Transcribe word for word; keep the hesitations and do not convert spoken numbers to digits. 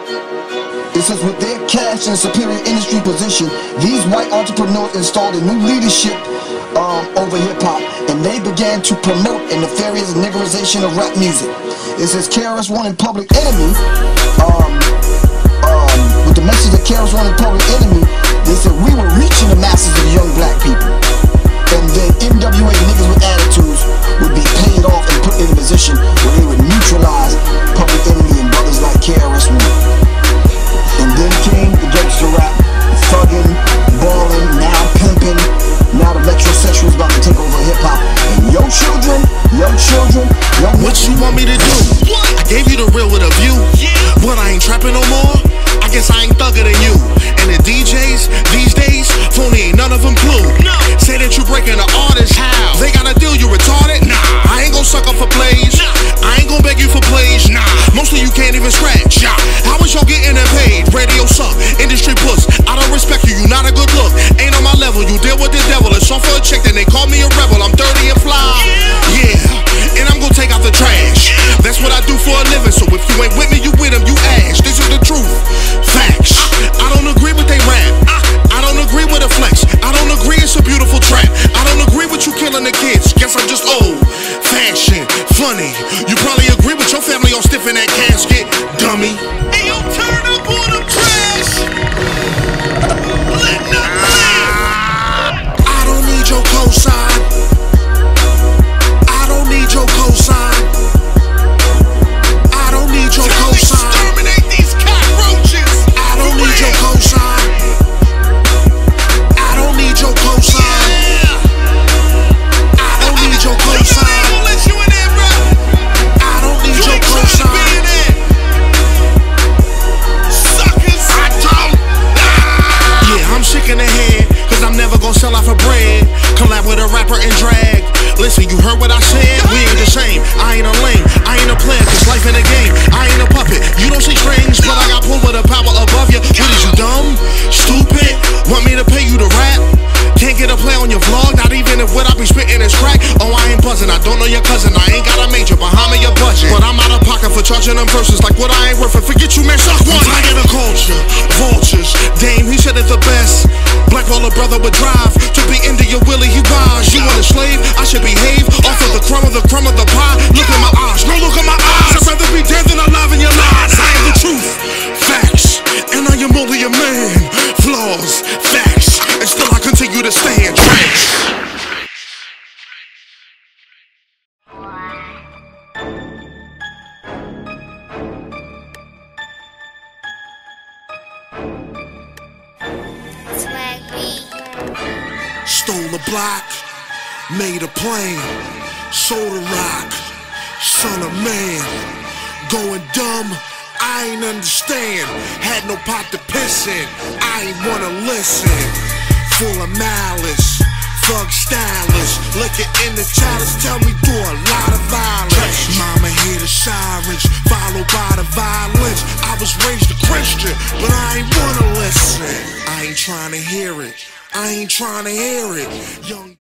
It says with their cash and superior industry position, these white entrepreneurs installed a new leadership um, over hip-hop, and they began to promote a nefarious niggerization of rap music. It says K R S One and Public Enemy, um, um, with the message that K R S One and Public Enemy, they said we were reaching the masses of young black people. And then N W A niggas with attitudes would be paid off and put in a position where they would neutralize Public Enemy and brothers like K R S One. And then came the gangster rap, thugging, balling, now pimping. Now the metrosexual is about to take over hip-hop. And yo children, yo children, yo what you want me to do? I gave you the real with a view. But I ain't trapping no more. I guess I ain't thugger than you. And the D Js these days, phony ain't none of them clue. Say that you breaking the artist, how? They got a deal, you retarded? Nah, I ain't gon' suck up for plays. I ain't gon' beg you for plays. Nah, most of you can't even scratch. How is y'all getting it paid? Radio suck, industry puss. I don't respect you, you not a good look. Ain't on my level, you deal with the devil. It's all for a chick, then they call me a rebel. I'm dirty and fly. Yeah, and I'm gon' take out the trash. That's what I do for a living. So if you ain't with me, you with them, you ash. This is the truth. Facts. I don't agree with they rap. I don't agree with a flex. I don't agree it's a beautiful trap. I don't agree with you killing the kids. Guess I'm just old fashioned, funny. You probably agree with your family on stiff in that casket, dummy. Hey, yo, turn up on the trash. Let nothing live. I don't need your cosign. I don't need your cosign. I don't need your cosign. Exterminate these cockroaches. I don't need your cosign. I don't need your cosign. I don't need your cosign. I don't need your cosign. Suckers. I don't. Yeah, I'm shaking the head, cause I'm never gonna sell out for bread. Collab with a rapper and drag. Listen, you heard what I said? We ain't the same. I ain't a lame. I ain't a player, cause life in a game. I ain't a puppet. You don't see strings, but I got pulled with a power above you. What is you, dumb? Stupid? Want me to pay you to rap? Can't get a play on your vlog, not even if what I be spitting is crack. Oh, I ain't buzzing, I don't know your cousin. I ain't got a major behind me your budget, but I'm out of pocket for charging them verses like what I ain't worth it. Forget you, man, suck one. I'm tired of culture, vultures. Dame, he said it the best. Black Baller brother would drive to be into your Willie, he buys. You want a slave? I should behave off of the crumb of the crumb of the pie. Look in my eyes, no look in my eyes. I'd rather be dead than alive in your lies. I am the truth, facts, and I am only a man. Flaws, facts, and still I continue to stand trash. Stole a block, made a plane, sold a rock, son of man, going dumb, I ain't understand, had no pot to piss in, I ain't wanna listen, full of malice, thug stylish, looking in the chalice, tell me do a lot of violence. Mama hear the sirens, followed by the violence. I was raised a Christian, but I ain't wanna listen. I ain't trying to hear it. I ain't trying to hear it. Young